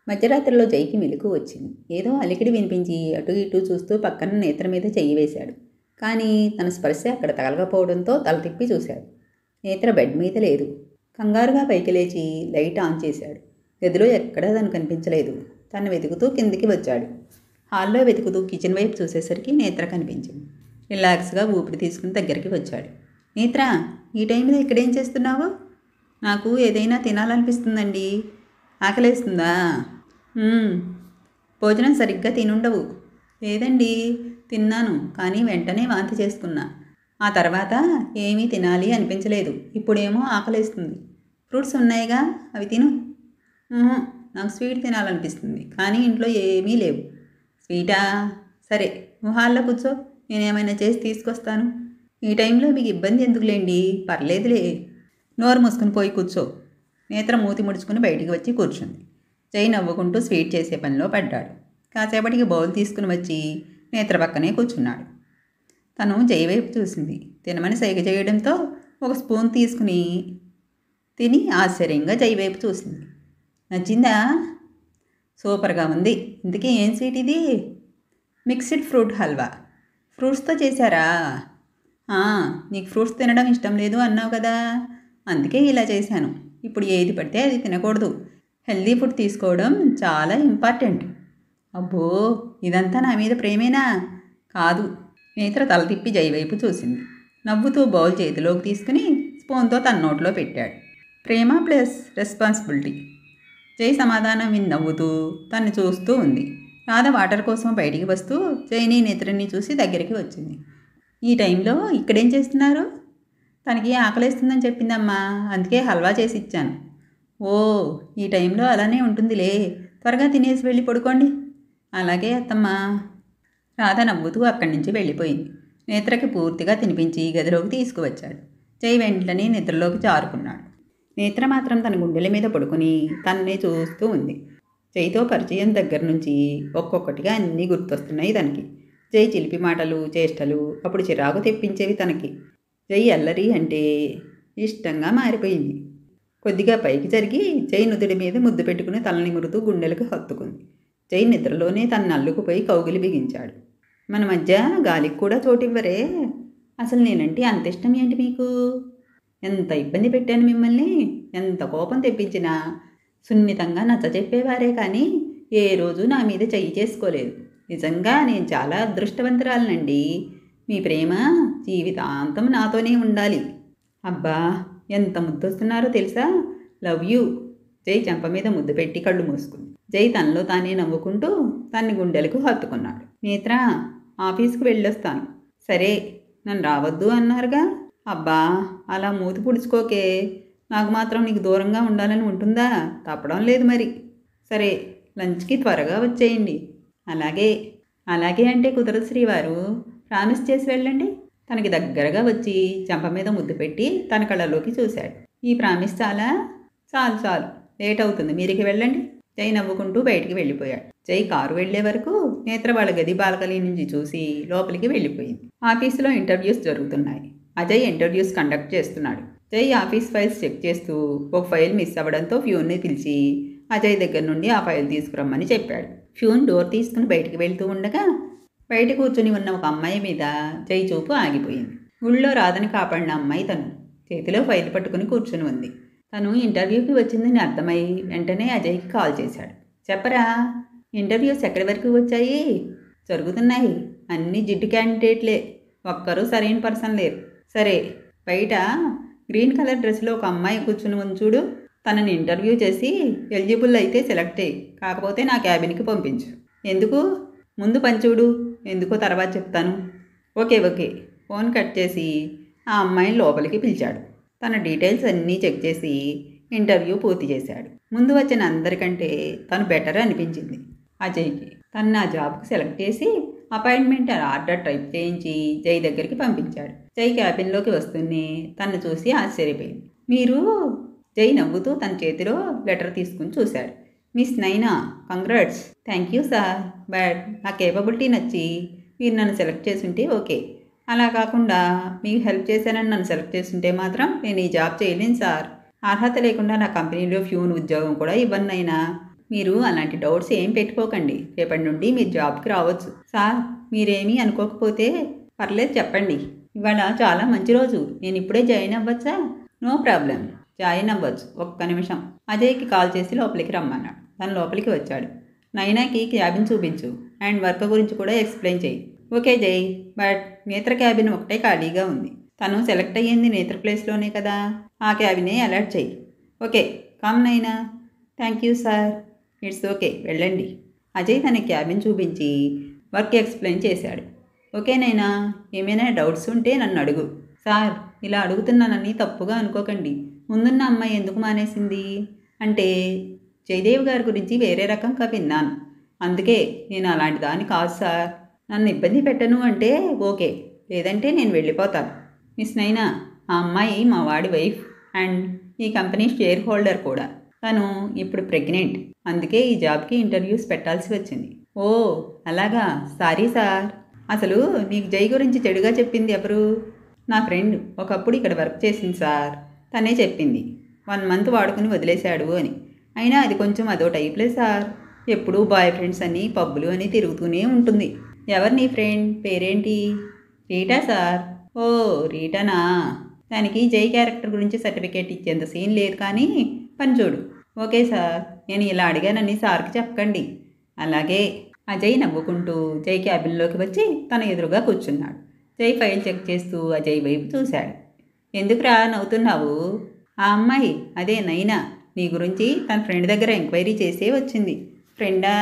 మధ్యరాత్రిలో జైకి మెలకువ వచ్చింది. ఏదో అలికిడి వినిపించి అటూ ఇటూ చూస్తూ పక్కన నేత్ర మీద చెయ్యి వేశాడు. కానీ తన స్పర్శ అక్కడ తగలకపోవడంతో తల తిప్పి చూశాడు. నేత్ర బెడ్ మీద లేదు. కంగారుగా పైకి లేచి లైట్ ఆన్ చేశాడు. గదిలో ఎక్కడా తను కనిపించలేదు. తను వెతుకుతూ కిందికి వచ్చాడు. హాల్లో వెతుకుతూ కిచెన్ వైపు చూసేసరికి నేత్ర కనిపించింది. రిలాక్స్గా ఊపిరి తీసుకుని దగ్గరికి వచ్చాడు. నేత్ర, ఈ టైంలో ఇక్కడేం చేస్తున్నావు? నాకు ఏదైనా తినాలనిపిస్తుందండి. ఆకలేస్తుందా? భోజనం సరిగ్గా తినుండవు. లేదండి, తిన్నాను, కానీ వెంటనే వాంతి చేసుకున్నా. ఆ తర్వాత ఏమీ తినాలి అనిపించలేదు. ఇప్పుడేమో ఆకలేస్తుంది. ఫ్రూట్స్ ఉన్నాయిగా, అవి తిను. నాకు స్వీట్ తినాలనిపిస్తుంది, కానీ ఇంట్లో ఏమీ లేవు. స్వీటా? సరే, నువ్వు హాల్లో కూర్చో, నేనేమైనా చేసి తీసుకొస్తాను. ఈ టైంలో మీకు ఇబ్బంది ఎందుకులేండి, పర్లేదులే. నోరు మూసుకుని పోయి కూర్చో. నేత్ర మూతి ముడుచుకుని బయటికి వచ్చి కూర్చుంది. జై నవ్వుకుంటూ స్వీట్ చేసే పనిలో పడ్డాడు. కాసేపటికి బౌల్ తీసుకుని వచ్చి నేత్ర పక్కనే కూర్చున్నాడు. తను జై వైపు చూసింది. తినమని సైగ చేయడంతో ఒక స్పూన్ తీసుకుని తిని ఆశ్చర్యంగా జై వైపు చూసింది. నచ్చిందా? సూపర్గా ఉంది. ఇంతకీ ఏం స్వీట్ ఇది? Mixed fruit halwa. ఫ్రూట్స్తో చేశారా? నీకు ఫ్రూట్స్ తినడం ఇష్టం లేదు అన్నావు కదా, అందుకే ఇలా చేశాను. ఇప్పుడు ఏది పడితే అది తినకూడదు. హెల్దీ ఫుడ్ తీసుకోవడం చాలా ఇంపార్టెంట్. అబ్బో, ఇదంతా నా మీద ప్రేమేనా? కాదు. నేత్ర తల తిప్పి జై వైపు చూసింది. నవ్వుతూ బౌల్ చేతిలోకి తీసుకుని స్పూన్తో తన నోట్లో పెట్టాడు. ప్రేమ ప్లస్ రెస్పాన్సిబిలిటీ. జై సమాధానం విని నవ్వుతూ తన్ని చూస్తూ ఉంది. రాధ వాటర్ కోసం బయటికి వస్తూ జైని నేత్రని చూసి దగ్గరికి వచ్చింది. ఈ టైంలో ఇక్కడేం చేస్తున్నారు? తనకి ఆకలేస్తుందని చెప్పిందమ్మా, అందుకే హల్వా చేసి ఇచ్చాను. ఓ, ఈ టైంలో అలానే ఉంటుందిలే. త్వరగా తినేసి వెళ్ళి పడుకోండి. అలాగే అత్తమ్మా. రాధ నవ్వుతూ అక్కడి నుంచి వెళ్ళిపోయింది. నేత్రకి పూర్తిగా తినిపించి గదిలోకి తీసుకువచ్చాడు. జై వెంటనే నిద్రలోకి జారుకున్నాడు. నేత్ర మాత్రం తన గుండెల మీద పడుకుని తననే చూస్తూ ఉంది. జైతో పరిచయం దగ్గర నుంచి ఒక్కొక్కటిగా అన్నీ గుర్తొస్తున్నాయి తనకి. జై చిలిపి మాటలు, చేష్టలు అప్పుడు చిరాకు తెప్పించేవి తనకి. జై అల్లరి అంటే ఇష్టంగా మారిపోయింది. కొద్దిగా పైకి జరిగి జై నుదుడి మీద ముద్దు పెట్టుకుని తలని మురుతూ గుండెలకు హత్తుకుంది. జై నిద్రలోనే తన అల్లుకుపోయి కౌగిలి బిగించాడు. మన మధ్య గాలికి కూడా చోటివ్వరే? అసలు నేనంటే అంత ఇష్టం ఏంటి మీకు? ఎంత ఇబ్బంది పెట్టాను మిమ్మల్ని, ఎంత కోపం తెప్పించినా సున్నితంగా నచ్చ చెప్పేవారే కానీ ఏ రోజు నా మీద చెయ్యి చేసుకోలేదు. నిజంగా నేను చాలా అదృష్టవంతురాలనండి. మీ ప్రేమ జీవితాంతం నాతోనే ఉండాలి. అబ్బా, ఎంత ముద్దొస్తున్నారో తెలుసా? Love you. జై చెంప మీద ముద్దు పెట్టి కళ్ళు మూసుకుంది. జై తనలో తానే నవ్వుకుంటూ తన్ని గుండెలకు హత్తుకున్నాడు. నేత్ర, ఆఫీస్కి వెళ్ళొస్తాను. సరే, నన్ను రావద్దు అన్నారుగా. అబ్బా, అలా మూతి పుడుచుకోకే. నాకు మాత్రం నీకు దూరంగా ఉండాలని ఉంటుందా? తప్పడం లేదు మరి. సరే, లంచ్కి త్వరగా వచ్చేయండి. అలాగే. అలాగే అంటే కుదరదు శ్రీవారు. ప్రామిస్ చేసి వెళ్ళండి. తనకి దగ్గరగా వచ్చి చెంప మీద ముద్దు పెట్టి తన కళ్ళలోకి చూశాడు. ఈ ప్రామిస్ చాలా? చాలు చాలు, లేట్ అవుతుంది, మీరికి వెళ్ళండి. జై నవ్వుకుంటూ బయటికి వెళ్ళిపోయాడు. జై కారు వెళ్లే వరకు నేత్ర వాళ్ళ గది బాల్కనీ నుంచి చూసి లోపలికి వెళ్ళిపోయింది. ఆఫీసులో ఇంటర్వ్యూస్ జరుగుతున్నాయి. అజయ్ ఇంటర్వ్యూస్ కండక్ట్ చేస్తున్నాడు. జై ఆఫీస్ ఫైల్స్ చెక్ చేస్తూ ఒక ఫైల్ మిస్ అవ్వడంతో ఫ్యూన్ని పిలిచి అజయ్ దగ్గర నుండి ఆ ఫైల్ తీసుకురమ్మని చెప్పాడు. ఫ్యూన్ డోర్ తీసుకుని బయటికి వెళ్తూ ఉండగా బయట కూర్చుని ఉన్న ఒక అమ్మాయి మీద జై చూపు ఆగిపోయింది. ఊళ్ళో రాధని కాపాడిన అమ్మాయి తను. చేతిలో ఫైల్ పట్టుకుని కూర్చుని ఉంది. తను ఇంటర్వ్యూకి వచ్చిందని అర్థమై వెంటనే అజయ్కి కాల్ చేశాడు. చెప్పరా, ఇంటర్వ్యూస్ ఎక్కడి వరకు వచ్చాయి? జరుగుతున్నాయి. అన్ని జిడ్డు క్యాండిడేట్లే, ఒక్కరూ సరైన పర్సన్ లేరు. సరే, బయట గ్రీన్ కలర్ డ్రెస్లో ఒక అమ్మాయి కూర్చుని ఉంది చూడు. తనని ఇంటర్వ్యూ చేసి ఎలిజిబుల్ అయితే సెలెక్ట్ అయ్యి, కాకపోతే నా క్యాబిన్కి పంపించు. ఎందుకు? ముందు పని చూడు, ఎందుకో తర్వాత చెప్తాను. Okay okay. ఫోన్ కట్ చేసి ఆ అమ్మాయిని లోపలికి పిలిచాడు. తన డీటెయిల్స్ అన్నీ చెక్ చేసి ఇంటర్వ్యూ పూర్తి చేశాడు. ముందు వచ్చిన అందరికంటే తను బెటర్ అనిపించింది అజయ్కి. తను ఆ జాబ్కి సెలెక్ట్ చేసి అపాయింట్మెంట్ ఆర్డర్ టైప్ చేయించి జై దగ్గరికి పంపించాడు. జై క్యాబిన్లోకి వస్తూనే తను చూసి ఆశ్చర్యపోయింది. మీరు? జై నవ్వుతూ తన చేతిలో లెటర్ తీసుకుని చూశాడు. Miss Naina, congrats. Thank you sir, but నా కేపబిలిటీ నచ్చి మీరు నన్ను సెలెక్ట్ చేసుంటే ఓకే. అలా కాకుండా మీకు హెల్ప్ చేశానని నన్ను సెలెక్ట్ చేస్తుంటే మాత్రం నేను ఈ జాబ్ చేయలేను సార్. అర్హత లేకుండా నా కంపెనీలో ఫ్యూన్ ఉద్యోగం కూడా ఇవ్వనైనా. మీరు అలాంటి డౌట్స్ ఏం పెట్టుకోకండి. రేపటి నుండి మీరు జాబ్కి రావచ్చు. సార్ మీరేమీ అనుకోకపోతే పర్లేదు చెప్పండి. ఇవాళ చాలా మంచి రోజు. నేను ఇప్పుడే జాయిన్ అవ్వచ్చా? నో ప్రాబ్లం, జాయిన్ అవ్వచ్చు. ఒక్క నిమిషం. అజయ్కి కాల్ చేసి లోపలికి రమ్మన్నాడు. తను లోపలికి వచ్చాడు. నైనాకి క్యాబిన్ చూపించు అండ్ వర్క్ గురించి కూడా ఎక్స్ప్లెయిన్ చేయి. ఓకే జై, బట్ నేత్ర క్యాబిన్ ఒకటే ఖాళీగా ఉంది. తను సెలెక్ట్ అయ్యింది నేత్ర ప్లేస్లోనే కదా, ఆ క్యాబినే అలర్ట్ చేయి. Okay come Naina. Thank you sir. It's okay, వెళ్ళండి. అజయ్ తన క్యాబిన్ చూపించి వర్క్ ఎక్స్ప్లెయిన్ చేశాడు. ఓకేనైనా, ఏమైనా డౌట్స్ ఉంటే నన్ను అడుగు. సార్ ఇలా అడుగుతున్నానని తప్పుగా అనుకోకండి. ముందున్న అమ్మాయి ఎందుకు మానేసింది అంటే జయదేవ్ గారి గురించి వేరే రకంగా విన్నాను. అందుకే నేను అలాంటి దాన్ని కాదు సార్. నన్ను ఇబ్బంది పెట్టను అంటే ఓకే, లేదంటే నేను వెళ్ళిపోతాను. మిస్ నైనా, ఆ అమ్మాయి మా వాడి వైఫ్ అండ్ ఈ కంపెనీ షేర్ హోల్డర్ కూడా. తను ఇప్పుడు ప్రెగ్నెంట్. అందుకే ఈ జాబ్కి ఇంటర్వ్యూస్ పెట్టాల్సి వచ్చింది. ఓ అలాగా, సారీ సార్. అసలు నీకు జై గురించి చెడుగా చెప్పింది ఎవరు? నా ఫ్రెండ్ ఒకప్పుడు ఇక్కడ వర్క్ చేసింది సార్. తనే చెప్పింది 1 మంత్ వాడుకుని వదిలేశాడు అని. అయినా అది కొంచెం అదో టైప్లే సార్. ఎప్పుడూ బాయ్ ఫ్రెండ్స్ అని పబ్బులు అని తిరుగుతూనే ఉంటుంది. ఎవరు నీ ఫ్రెండ్? పేరేంటి? Rita sir. ఓ రీటానా? దానికి జై క్యారెక్టర్ గురించి సర్టిఫికేట్ ఇచ్చేంత సీన్ లేదు, కానీ పని చూడు. ఓకే సార్, నేను ఇలా అడిగానని సార్కి చెప్పకండి. అలాగే. అజయ్ నవ్వుకుంటూ జై క్యాబిన్లోకి వచ్చి తన ఎదురుగా కూర్చున్నాడు. జై ఫైల్ చెక్ చేస్తూ అజయ్ వైపు చూశాడు. ఎందుకురా నవ్వుతున్నావు? ఆ అమ్మాయి, అదే నైనా, నీ గురించి తన ఫ్రెండ్ దగ్గర ఎంక్వైరీ చేసే వచ్చింది. ఫ్రెండా?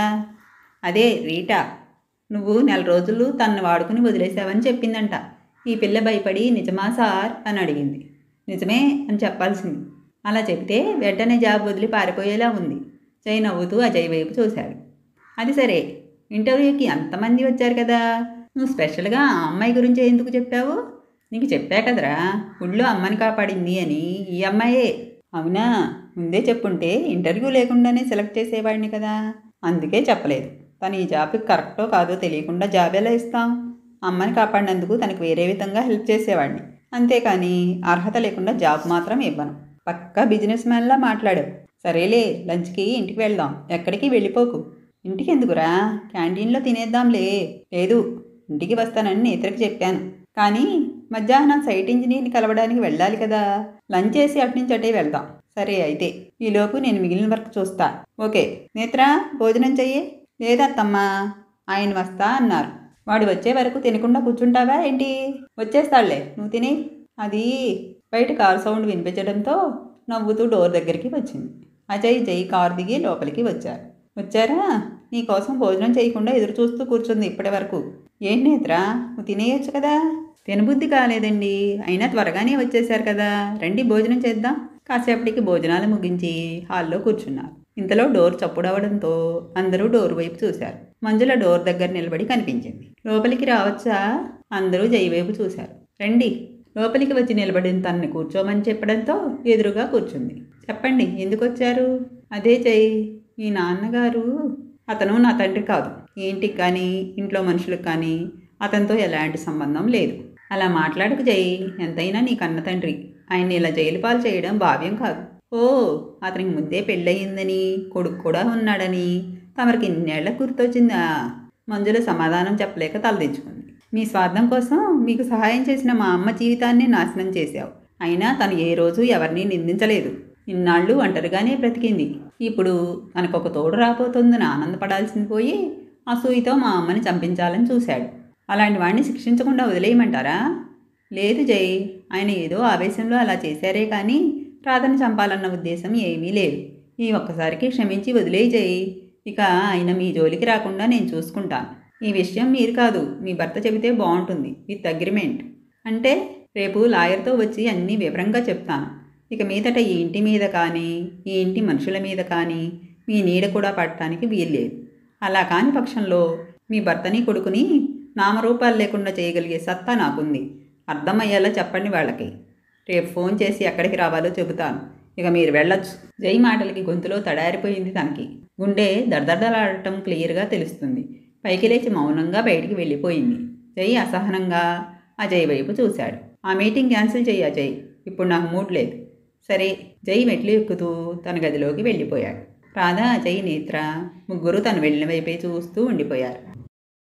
అదే రీటా. నువ్వు 4 రోజులు తనను వాడుకుని వదిలేసావని చెప్పిందంట. ఈ పిల్ల భయపడి నిజమా సార్ అని అడిగింది. నిజమే అని చెప్పాల్సింది. అలా చెబితే వెంటనే జాబ్ వదిలి పారిపోయేలా ఉంది. జై నవ్వుతూ అజయ్ వైపు చూశాడు. అది సరే, ఇంటర్వ్యూకి అంతమంది వచ్చారు కదా, నువ్వు స్పెషల్గా ఆ అమ్మాయి గురించి ఎందుకు చెప్పావు? నీకు చెప్పా కదరా ఊళ్ళో అమ్మని కాపాడింది అని. ఈ అమ్మాయే. అవునా? ముందే చెప్పుంటే ఇంటర్వ్యూ లేకుండానే సెలెక్ట్ చేసేవాడిని కదా. అందుకే చెప్పలేదు. తను ఈ జాబ్కి కరెక్టో కాదో తెలియకుండా జాబ్ ఎలా ఇస్తాం? అమ్మని కాపాడినందుకు తనకు వేరే విధంగా హెల్ప్ చేసేవాడిని. అంతేకాని అర్హత లేకుండా జాబ్ మాత్రం ఇవ్వను. పక్కా బిజినెస్ మ్యాన్లా మాట్లాడావు. సరేలే, లంచ్కి ఇంటికి వెళ్దాం. ఎక్కడికి వెళ్ళిపోకు. ఇంటికి ఎందుకురా? క్యాంటీన్లో తినేద్దాంలే. లేదు, ఇంటికి వస్తానని నేత్రకి చెప్పాను. కానీ మధ్యాహ్నం సైట్ ఇంజనీర్ని కలవడానికి వెళ్ళాలి కదా. లంచ్ చేసి అటునుంచి అటే వెళ్దాం. సరే అయితే, ఈలోపు నేను మిగిలిన వర్క్ చూస్తా. ఓకే. నేత్ర, భోజనం చెయ్యి. లేదత్తమ్మా, ఆయన వస్తా అన్నారు. వాడు వచ్చే వరకు తినకుండా కూర్చుంటావా ఏంటి? వచ్చేస్తాడులే, నువ్వు తిని. అది బయట కారు సౌండ్ వినిపించడంతో నవ్వుతూ డోర్ దగ్గరికి వచ్చింది. అజయ్ జై కారు దిగి లోపలికి వచ్చారు. వచ్చారా? నీకోసం భోజనం చేయకుండా ఎదురు చూస్తూ కూర్చుంది ఇప్పటి వరకు. ఏంటి నేత్ర, నువ్వు తినేయొచ్చు కదా. తినబుద్ధి కాలేదండి, అయినా త్వరగానే వచ్చేశారు కదా, రండి భోజనం చేద్దాం. కాసేపటికి భోజనాలు ముగించి హాల్లో కూర్చున్నారు. ఇంతలో డోర్ చప్పుడవడంతో అందరూ డోర్ వైపు చూశారు. మంజుల డోర్ దగ్గర నిలబడి కనిపించింది. లోపలికి రావచ్చా? అందరూ జై వైపు చూశారు. రండి. లోపలికి వచ్చి నిలబడిన తనని కూర్చోమని చెప్పడంతో ఎదురుగా కూర్చుంది. చెప్పండి, ఎందుకు వచ్చారు? అదే జై, మీ నాన్నగారు. అతను నా తండ్రి కాదు. ఈ ఇంటికి కానీ ఇంట్లో మనుషులకు కానీ అతనితో ఎలాంటి సంబంధం లేదు. అలా మాట్లాడకు జై, ఎంతైనా నీ కన్న తండ్రి. ఆయన్ని ఇలా జైలు పాలు చేయడం భావ్యం కాదు. ఓ, అతనికి ముందే పెళ్ళయిందని, కొడుకు కూడా ఉన్నాడని తమరికి ఇన్నేళ్ల గుర్తొచ్చిందా? మంజుల సమాధానం చెప్పలేక తలదించుకుంది. మీ స్వార్థం కోసం మీకు సహాయం చేసిన మా అమ్మ జీవితాన్ని నాశనం చేశావు. అయినా తను ఏ రోజు ఎవరిని నిందించలేదు. ఇన్నాళ్ళు ఒంటరిగానే బ్రతికింది. ఇప్పుడు తనకొక తోడు రాబోతుందని ఆనందపడాల్సింది పోయి అసూయతో మా అమ్మని చంపించాలని చూశాడు. అలాంటి వాడిని శిక్షించకుండా వదిలేయమంటారా? లేదు జై, ఆయన ఏదో ఆవేశంలో అలా చేశారే కానీ రాధని చంపాలన్న ఉద్దేశం ఏమీ లేదు. ఈ ఒక్కసారికి క్షమించి వదిలేయి జై. ఇక ఆయన మీ జోలికి రాకుండా నేను చూసుకుంటాను. ఈ విషయం మీరు కాదు, మీ భర్త చెబితే బాగుంటుంది, విత్ అగ్రిమెంట్. అంటే రేపు లాయర్తో వచ్చి అన్నీ వివరంగా చెప్తాను. ఇక మీదట ఈ ఇంటి మీద కానీ ఈ ఇంటి మనుషుల మీద కానీ మీ నీడ కూడా పడటానికి వీల్లేదు. అలా కాని పక్షంలో మీ భర్తని కొడుకుని నామరూపాలు లేకుండా చేయగలిగే సత్తా నాకుంది. అర్థమయ్యేలా చెప్పండి వాళ్ళకి. రేపు ఫోన్ చేసి ఎక్కడికి రావాలో చెబుతాను. ఇక మీరు వెళ్ళొచ్చు. జై మాటలకి గొంతులో తడారిపోయింది తనకి. గుండె దడదడలాడటం క్లియర్గా తెలుస్తుంది. పైకి లేచి మౌనంగా బయటికి వెళ్ళిపోయింది. జై అసహనంగా అజయ్ వైపు చూశాడు. ఆ మీటింగ్ క్యాన్సిల్ చెయ్యి అజయ్, ఇప్పుడు నాకు మూడ్ లేదు. సరే. జై మెట్లు ఎక్కుతూ తన గదిలోకి వెళ్ళిపోయాడు. రాధా, అజయ్, నేత్ర ముగ్గురు తను వెళ్ళిన వైపే చూస్తూ ఉండిపోయారు.